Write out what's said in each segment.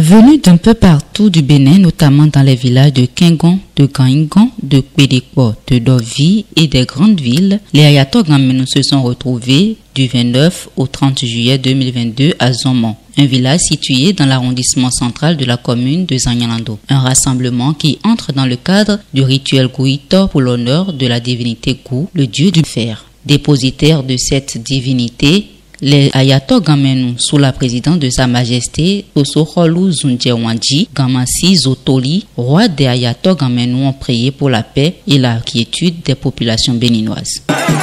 Venus d'un peu partout du Bénin, notamment dans les villages de Kingon, de Gaingon, de Pédéco, de Dovi et des grandes villes, les Ayato Gamenu se sont retrouvés du 29 au 30 juillet 2022 à Zomon, un village situé dans l'arrondissement central de la commune de Zanyalando. Un rassemblement qui entre dans le cadre du rituel Gouito pour l'honneur de la divinité Gou, le dieu du fer. Dépositaire de cette divinité, les Ayato Gamenu, sous la présidence de Sa Majesté Tosokholu Zundjewandji Gamassi Zotoli, roi des Ayato Gamenu, ont prié pour la paix et la quiétude des populations béninoises.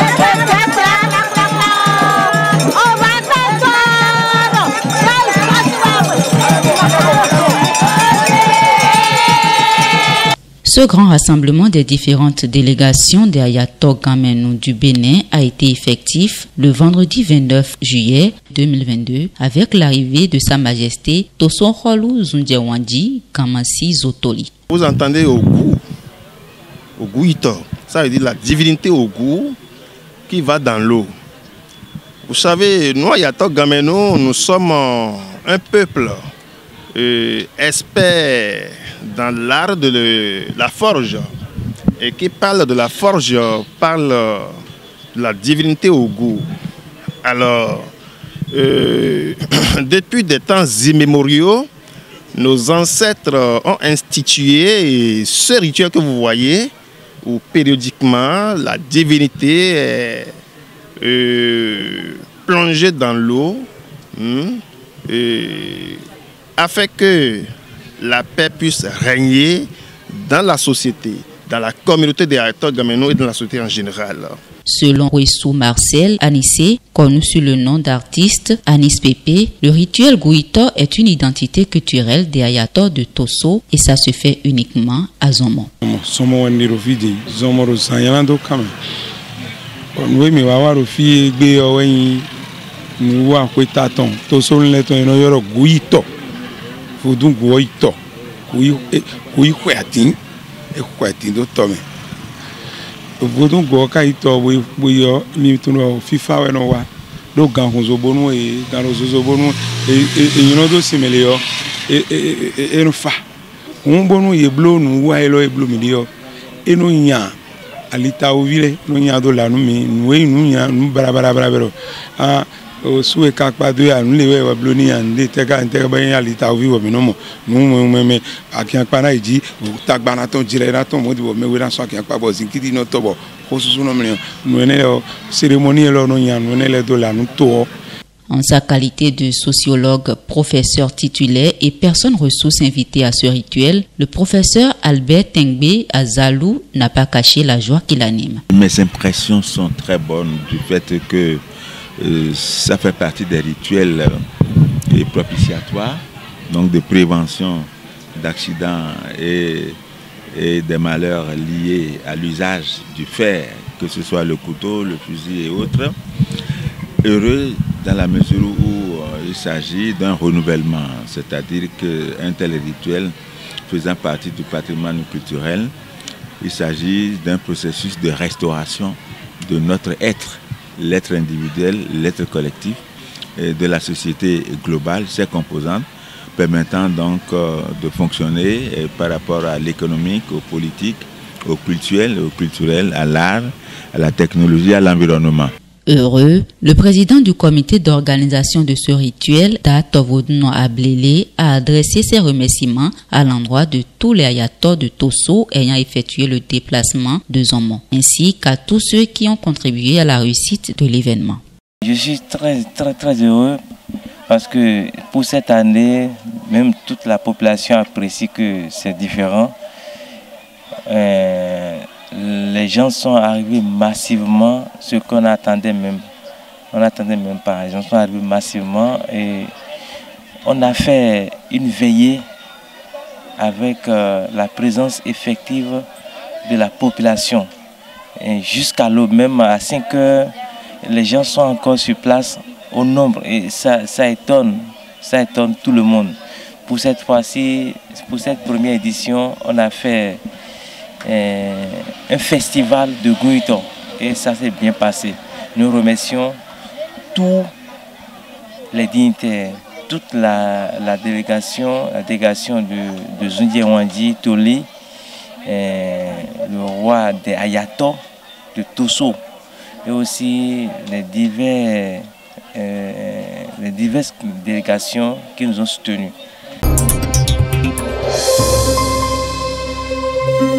Ce grand rassemblement des différentes délégations des Ayato Gamenu du Bénin a été effectif le vendredi 29 juillet 2022 avec l'arrivée de Sa Majesté Tosokholu Zundjewandji Gamassi Zotoli. Vous entendez Ogouito, ça veut dire la divinité Ogou qui va dans l'eau. Vous savez, nous Ayato Gamenu, nous sommes un peuple expert dans l'art de la forge, et qui parle de la forge parle de la divinité Ogou. Alors, depuis des temps immémoriaux, nos ancêtres ont institué ce rituel que vous voyez, où périodiquement la divinité est plongée dans l'eau, afin que la paix puisse régner dans la société, dans la communauté des Ayato Gamenu et dans la société en général. Selon Ouessou Marcel Anissé, connu sous le nom d'artiste Anis Pépé, le rituel Gouito est une identité culturelle des Ayato de Tosso et ça se fait uniquement à Zomon. En sa qualité de sociologue, professeur titulaire et personne ressource invitée à ce rituel, le professeur Albert Tengbe Azalou n'a pas caché la joie qui l'anime. Mes impressions sont très bonnes du fait que ça fait partie des rituels propitiatoires, donc de prévention d'accidents et des malheurs liés à l'usage du fer, que ce soit le couteau, le fusil et autres. Heureux dans la mesure où il s'agit d'un renouvellement, c'est-à-dire qu'un tel rituel faisant partie du patrimoine culturel, il s'agit d'un processus de restauration de notre être, l'être individuel, l'être collectif, de la société globale, ses composantes, permettant donc de fonctionner par rapport à l'économique, au politique, au culturel, à l'art, à la technologie, à l'environnement. Heureux, le président du comité d'organisation de ce rituel, Datovodno Ablele, a adressé ses remerciements à l'endroit de tous les Ayato de Tosso ayant effectué le déplacement de Zomon, ainsi qu'à tous ceux qui ont contribué à la réussite de l'événement. Je suis très heureux parce que pour cette année, même toute la population apprécie que c'est différent. Les gens sont arrivés massivement, ce qu'on attendait même. On n'attendait même pas. Les gens sont arrivés massivement et on a fait une veillée avec la présence effective de la population. Jusqu'à l'aube, même à 5 heures, les gens sont encore sur place au nombre et ça étonne tout le monde. Pour cette fois-ci, pour cette première édition, on a fait un festival de Gouito et ça s'est bien passé. Nous remercions tous les dignitaires toute la délégation de Zundie Wandi Toli, le roi des Ayato de Tosso, et aussi les diverses délégations qui nous ont soutenus.